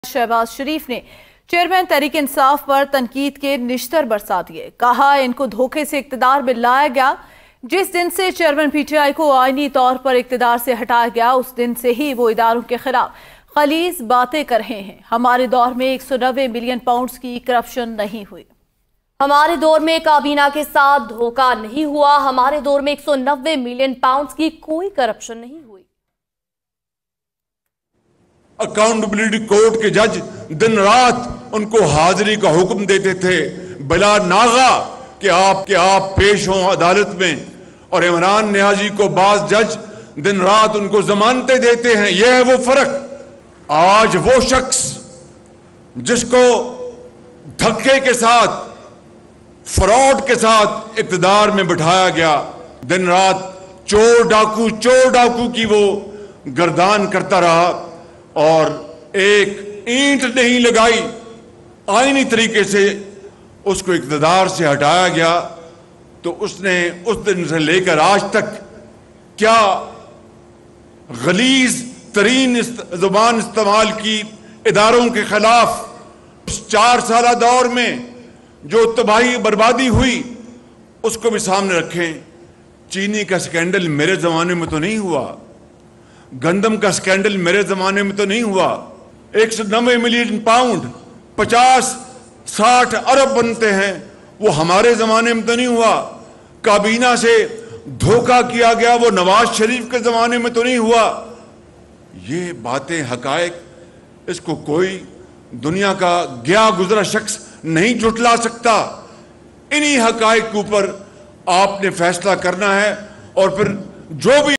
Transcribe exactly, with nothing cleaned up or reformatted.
शहबाज शरीफ ने चेयरमैन तहरीक इंसाफ पर तनकीद के निश्तर बरसा दिए। कहा इनको धोखे से इक्तदार में लाया गया। जिस दिन से चेयरमैन पीटीआई को आईनी तौर पर इक्तदार से हटाया गया उस दिन से ही वो इदारों के खिलाफ खलीज बातें कर रहे हैं। हमारे दौर में एक सौ नब्बे मिलियन पाउंड की करप्शन नहीं हुई। हमारे दौर में काबीना के साथ धोखा नहीं हुआ। हमारे दौर में एक सौ नब्बे मिलियन पाउंड की कोई करप्शन नहीं हुई। अकाउंटेबिलिटी कोर्ट के जज दिन रात उनको हाजिरी का हुक्म देते थे बिला नागा कि आप के आप पेश हों अदालत में, और इमरान नियाजी को बाज जज दिन रात उनको जमानतें देते हैं। यह है वो फर्क। आज वो शख्स जिसको धक्के के साथ, फ्रॉड के साथ इक्तदार में बिठाया गया, दिन रात चोर डाकू चोर डाकू की वो गर्दान करता रहा और एक ईंट नहीं लगाई, आईनी तरीके से उसको इक़्तिदार से हटाया गया। तो उसने उस दिन से लेकर आज तक क्या गलीज तरीन जुबान इस्तेमाल की इदारों के खिलाफ। उस चार साल दौर में जो तबाही बर्बादी हुई उसको भी सामने रखें। चीनी का स्कैंडल मेरे जमाने में तो नहीं हुआ, गंदम का स्कैंडल मेरे जमाने में तो नहीं हुआ। एक सौ नब्बे मिलियन पाउंड पचास साठ अरब बनते हैं, वो हमारे जमाने में तो नहीं हुआ। काबीना से धोखा किया गया, वो नवाज शरीफ के जमाने में तो नहीं हुआ। ये बातें हकायक, इसको कोई दुनिया का गया गुजरा शख्स नहीं झुटला सकता। इन्हीं हकायक के ऊपर आपने फैसला करना है और फिर जो भी